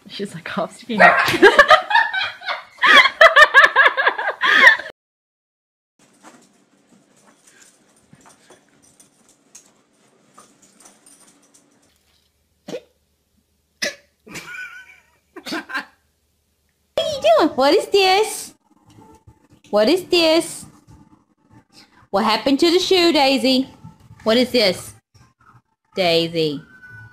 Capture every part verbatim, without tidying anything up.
She's like half sticking. What is this? What is this? What happened to the shoe, Daisy? What is this? Daisy.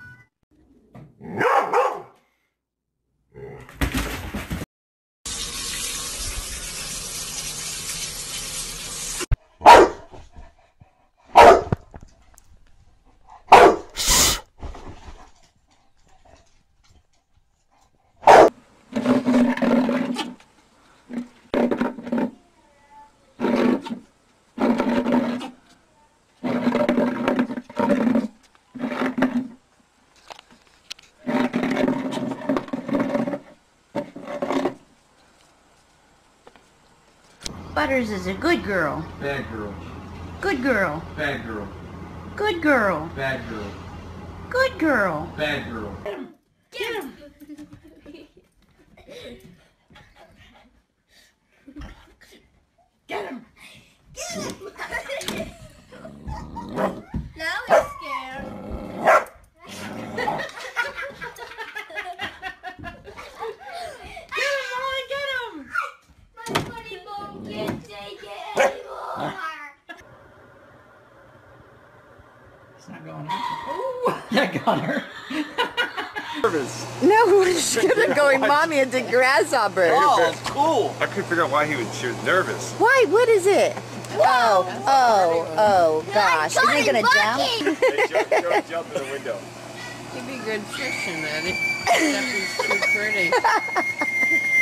Butters is a good girl. Bad girl. Good girl. Bad girl. Good girl. Bad girl. Good girl. Bad girl. Get him! Get him! Get him! Now he's scared. Get him, Molly, get him! My funny bone can't take it anymore. It's not going on. Ooh, that got her. Nervous. No, she was going, Mommy, it's a grasshopper. Oh, cool. I couldn't figure out why he was, she was nervous. Why? What is it? Oh, oh, oh, gosh. Is he going to jump? Hey, jump, jump, jump in the window. He'd be good fishing at it, except he's too pretty.